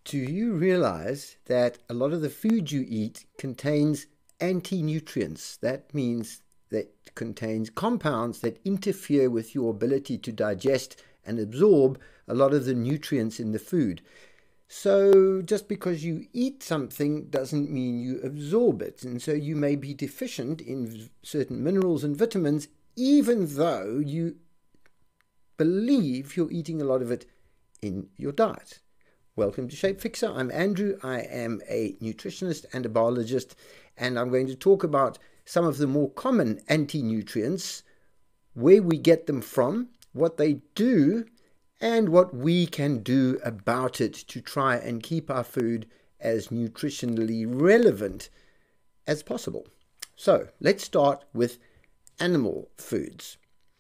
Do you realize that a lot of the food you eat contains anti-nutrients? That means that it contains compounds that interfere with your ability to digest and absorb a lot of the nutrients in the food. So just because you eat something doesn't mean you absorb it. And so you may be deficient in certain minerals and vitamins, even though you believe you're eating a lot of it in your diet. Welcome to SHAPEFIXER. I'm Andrew. I am a nutritionist and a biologist, and I'm going to talk about some of the more common anti-nutrients, where we get them from, what they do, and what we can do about it to try and keep our food as nutritionally relevant as possible. So let's start with animal foods.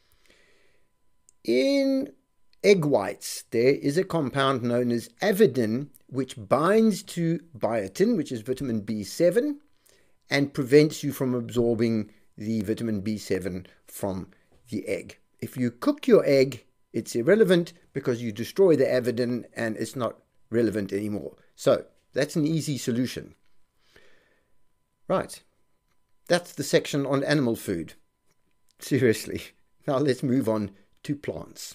In egg whites, there is a compound known as avidin, which binds to biotin, which is vitamin B7, and prevents you from absorbing the vitamin B7 from the egg. If you cook your egg, it's irrelevant because you destroy the avidin and it's not relevant anymore. So that's an easy solution. Right, that's the section on animal food. Seriously. Now let's move on to plants.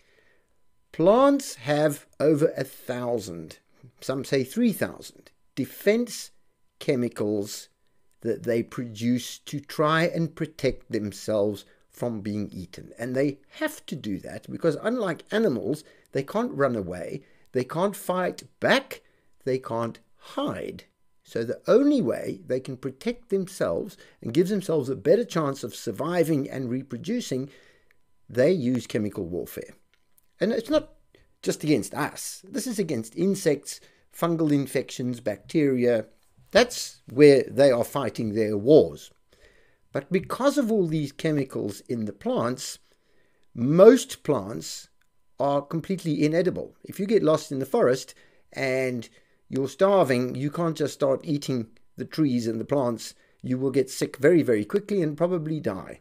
Plants have over 1,000, some say 3,000, defense chemicals that they produce to try and protect themselves from being eaten. And they have to do that because, unlike animals, they can't run away, they can't fight back, they can't hide. So the only way they can protect themselves and give themselves a better chance of surviving and reproducing, they use chemical warfare. And it's not just against us. This is against insects, fungal infections, bacteria. That's where they are fighting their wars. But because of all these chemicals in the plants, most plants are completely inedible. If you get lost in the forest and you're starving, you can't just start eating the trees and the plants. You will get sick very, very quickly and probably die.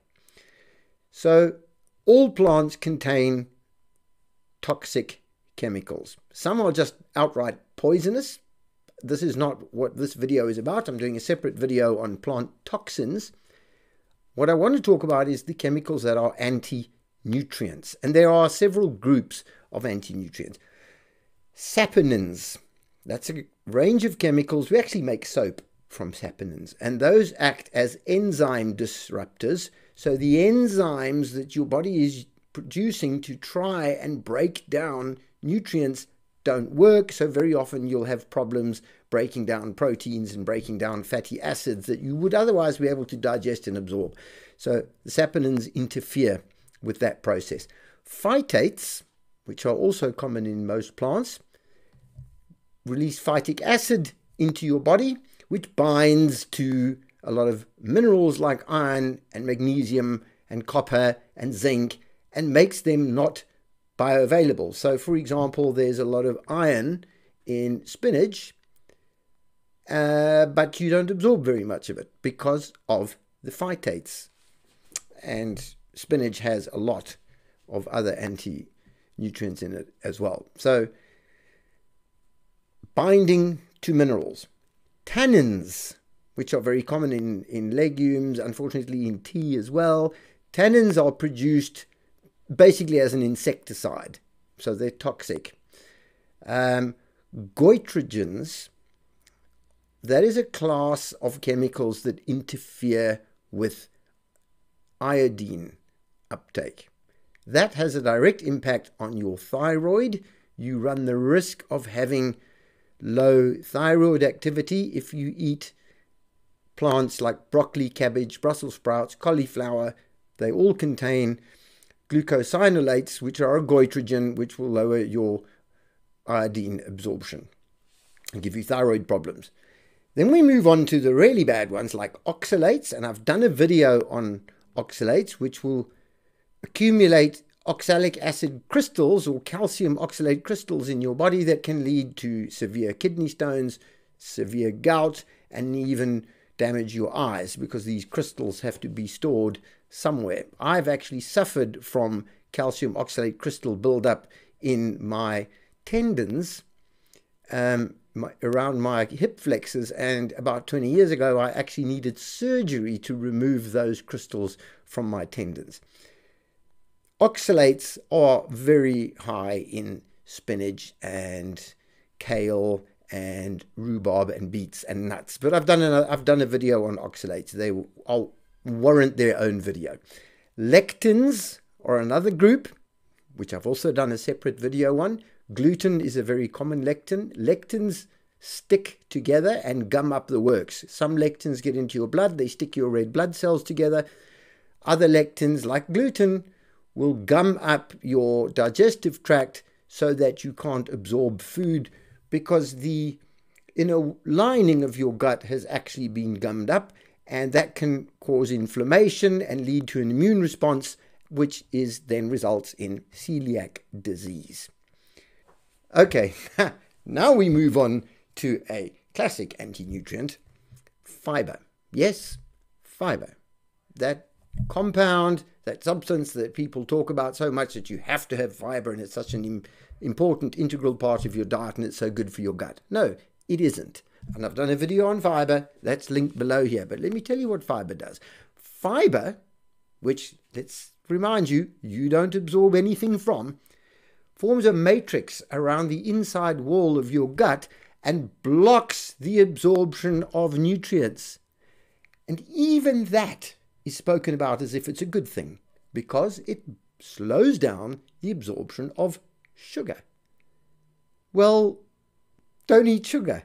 So all plants contain toxic chemicals. Some are just outright poisonous. This is not what this video is about. I'm doing a separate video on plant toxins. What I want to talk about is the chemicals that are anti-nutrients. And there are several groups of anti-nutrients. Saponins. That's a range of chemicals. We actually make soap from saponins. And those act as enzyme disruptors. So the enzymes that your body is producing to try and break down nutrients don't work. So very often you'll have problems breaking down proteins and breaking down fatty acids that you would otherwise be able to digest and absorb. So the saponins interfere with that process. Phytates, which are also common in most plants, release phytic acid into your body, which binds to a lot of minerals like iron and magnesium and copper and zinc and makes them not bioavailable. So, for example, there's a lot of iron in spinach, but you don't absorb very much of it because of the phytates. And spinach has a lot of other anti-nutrients in it as well. So, binding to minerals. Tannins, which are very common in legumes, unfortunately in tea as well. Tannins are produced basically as an insecticide, so they're toxic. Goitrogens, that is a class of chemicals that interfere with iodine uptake. That has a direct impact on your thyroid. You run the risk of having low thyroid activity if you eat plants like broccoli, cabbage, Brussels sprouts, cauliflower. They all contain glucosinolates, which are a goitrogen, which will lower your iodine absorption and give you thyroid problems. Then we move on to the really bad ones like oxalates, and I've done a video on oxalates, which will accumulate oxalic acid crystals or calcium oxalate crystals in your body that can lead to severe kidney stones, severe gout, and even damage your eyes because these crystals have to be stored somewhere. I've actually suffered from calcium oxalate crystal buildup in my tendons around my hip flexors, and about 20 years ago I actually needed surgery to remove those crystals from my tendons. Oxalates are very high in spinach and kale and rhubarb and beets and nuts, but I've done a video on oxalates. I'll warrant their own video. Lectins are another group, which I've also done a separate video on. Gluten is a very common lectin. Lectins stick together and gum up the works. Some lectins get into your blood, they stick your red blood cells together. Other lectins, like gluten, will gum up your digestive tract so that you can't absorb food, because the inner lining of your gut has actually been gummed up, and that can cause inflammation and lead to an immune response, which then results in celiac disease. Okay, now we move on to a classic anti-nutrient, fiber. Yes, fiber. That compound, that substance that people talk about so much, that you have to have fiber and it's such an important integral part of your diet and it's so good for your gut. No, it isn't. And I've done a video on fiber, that's linked below here. But let me tell you what fiber does. Fiber, which, let's remind you, you don't absorb anything from, forms a matrix around the inside wall of your gut and blocks the absorption of nutrients. And even that is spoken about as if it's a good thing, because it slows down the absorption of sugar. Well, don't eat sugar.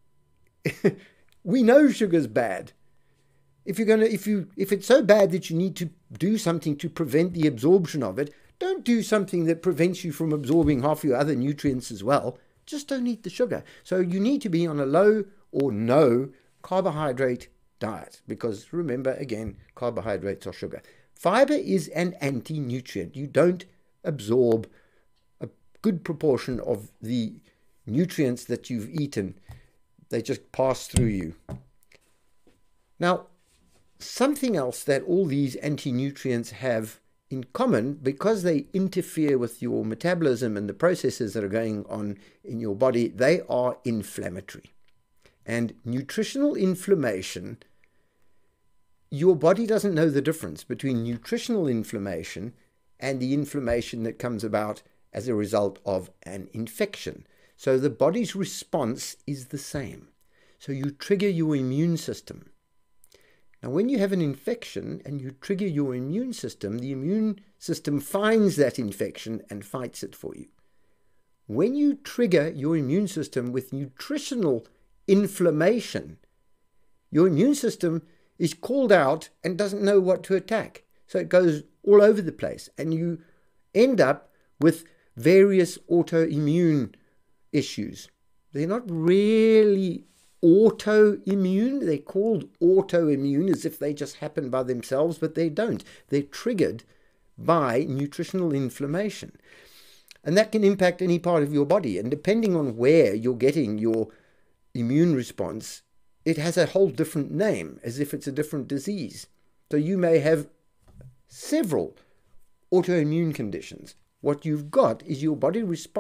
We know sugar's bad. If it's so bad that you need to do something to prevent the absorption of it, don't do something that prevents you from absorbing half your other nutrients as well. Just don't eat the sugar. So you need to be on a low or no carbohydrate diet, because remember, again, carbohydrates are sugar. Fiber is an anti-nutrient. You don't absorb a good proportion of the nutrients that you've eaten. They just pass through you. Now, something else that all these anti-nutrients have in common, because they interfere with your metabolism and the processes that are going on in your body, they are inflammatory. And nutritional inflammation, your body doesn't know the difference between nutritional inflammation and the inflammation that comes about as a result of an infection. So the body's response is the same. So you trigger your immune system. Now, when you have an infection and you trigger your immune system, the immune system finds that infection and fights it for you. When you trigger your immune system with nutritional inflammation, your immune system is called out and doesn't know what to attack. So it goes all over the place, and you end up with various autoimmune issues. They're not really autoimmune. They're called autoimmune as if they just happen by themselves, but they don't. They're triggered by nutritional inflammation. And that can impact any part of your body. And depending on where you're getting your immune response, it has a whole different name, as if it's a different disease. So you may have several autoimmune conditions. What you've got is your body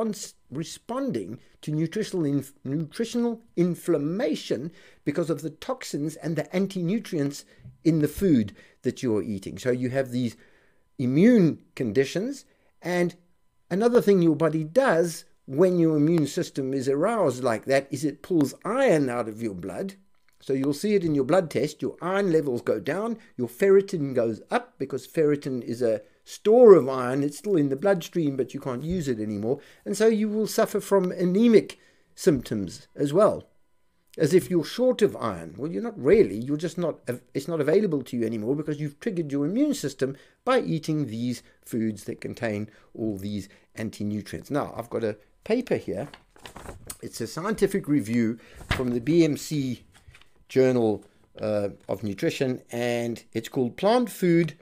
responding to nutritional inflammation because of the toxins and the anti-nutrients in the food that you're eating. So you have these immune conditions. And another thing your body does when your immune system is aroused like that is it pulls iron out of your blood. So you'll see it in your blood test. Your iron levels go down, your ferritin goes up, because ferritin is a store of iron. It's still in the bloodstream, but you can't use it anymore. And so you will suffer from anemic symptoms as well, as if you're short of iron. Well, you're not really. You're just not, it's not available to you anymore because you've triggered your immune system by eating these foods that contain all these anti-nutrients. Now, I've got a paper here. It's a scientific review from the BMC Journal of Nutrition, and it's called Plant Food,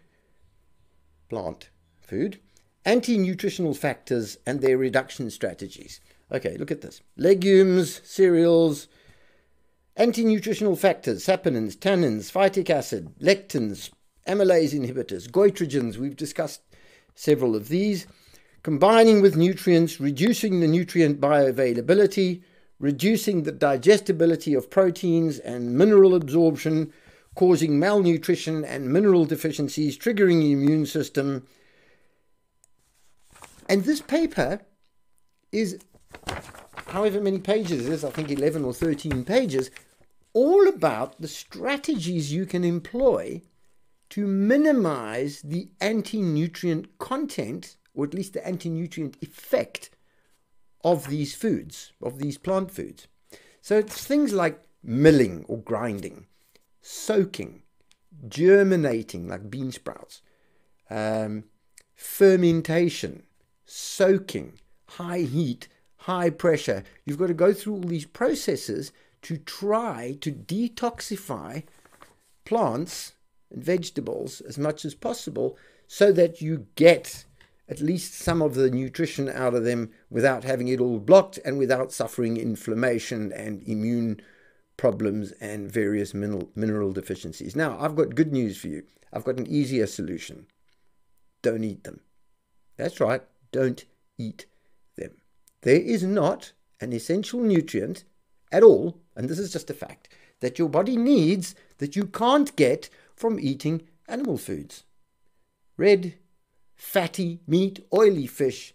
Anti-Nutritional Factors and Their Reduction Strategies. Okay, look at this. Legumes, cereals, anti-nutritional factors, saponins, tannins, phytic acid, lectins, amylase inhibitors, goitrogens. We've discussed several of these. Combining with nutrients, reducing the nutrient bioavailability, reducing the digestibility of proteins and mineral absorption, causing malnutrition and mineral deficiencies, triggering the immune system. And this paper is, however many pages it is, I think 11 or 13 pages, all about the strategies you can employ to minimize the anti-nutrient content, or at least the anti-nutrient effect of these foods, of these plant foods. So it's things like milling or grinding, soaking, germinating like bean sprouts, fermentation, soaking, high heat, high pressure. You've got to go through all these processes to try to detoxify plants and vegetables as much as possible so that you get at least some of the nutrition out of them without having it all blocked and without suffering inflammation and immune problems and various mineral deficiencies. Now, I've got good news for you. I've got an easier solution. Don't eat them. That's right, don't eat them. There is not an essential nutrient at all, and this is just a fact, that your body needs that you can't get from eating animal foods. Red, fatty meat, oily fish,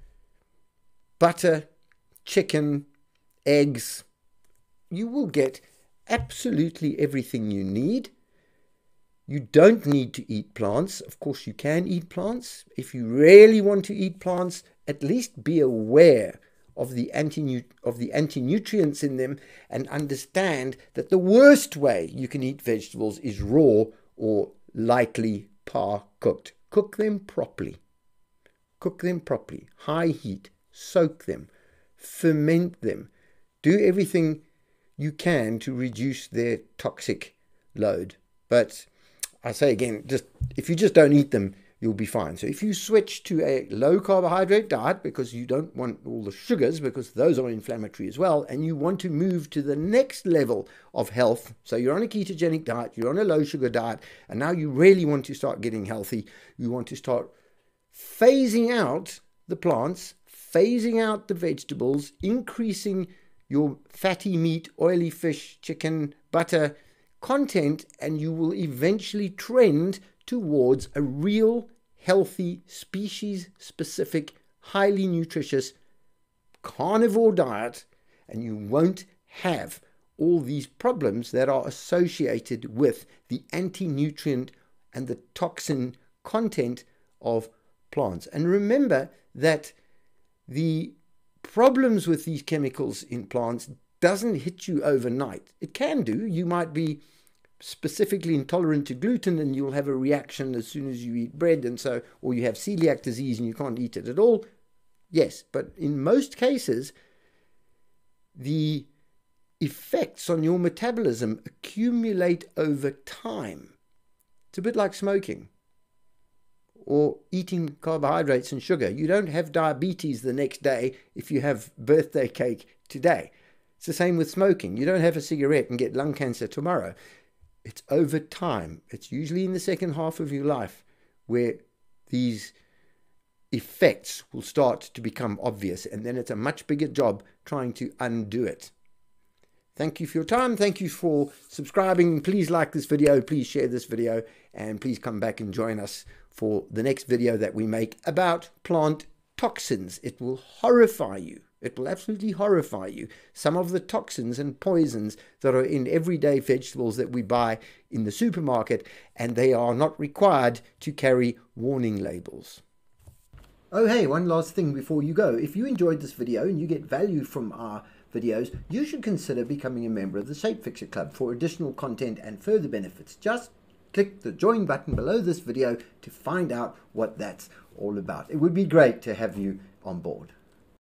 butter, chicken, eggs. You will get absolutely everything you need. You don't need to eat plants. Of course, you can eat plants. If you really want to eat plants, at least be aware of the anti-nutrients in them and understand that the worst way you can eat vegetables is raw or lightly par-cooked. Cook them properly. Cook them properly. High heat. Soak them. Ferment them. Do everything you can to reduce their toxic load. But I say again, if you just don't eat them, you'll be fine. So if you switch to a low carbohydrate diet, because you don't want all the sugars, because those are inflammatory as well, and you want to move to the next level of health, so you're on a ketogenic diet, you're on a low sugar diet, and now you really want to start getting healthy, you want to start phasing out the plants, phasing out the vegetables, increasing your fatty meat, oily fish, chicken, butter content, and you will eventually trend towards a real healthy, species-specific, highly nutritious carnivore diet, and you won't have all these problems that are associated with the anti-nutrient and the toxin content of plants. And remember that the problems with these chemicals in plants doesn't hit you overnight. It can do. You might be specifically intolerant to gluten and you'll have a reaction as soon as you eat bread, and so, or you have celiac disease and you can't eat it at all. Yes, but in most cases the effects on your metabolism accumulate over time. It's a bit like smoking or eating carbohydrates and sugar. You don't have diabetes the next day if you have birthday cake today. It's the same with smoking. You don't have a cigarette and get lung cancer tomorrow. It's over time. It's usually in the second half of your life where these effects will start to become obvious, and then it's a much bigger job trying to undo it. Thank you for your time. Thank you for subscribing. Please like this video. Please share this video, and please come back and join us for the next video that we make about plant toxins. It will horrify you. It will absolutely horrify you. Some of the toxins and poisons that are in everyday vegetables that we buy in the supermarket, and they are not required to carry warning labels. Oh hey, one last thing before you go. If you enjoyed this video and you get value from our videos, you should consider becoming a member of the SHAPEFIXER Club for additional content and further benefits. Just click the join button below this video to find out what that's all about. It would be great to have you on board.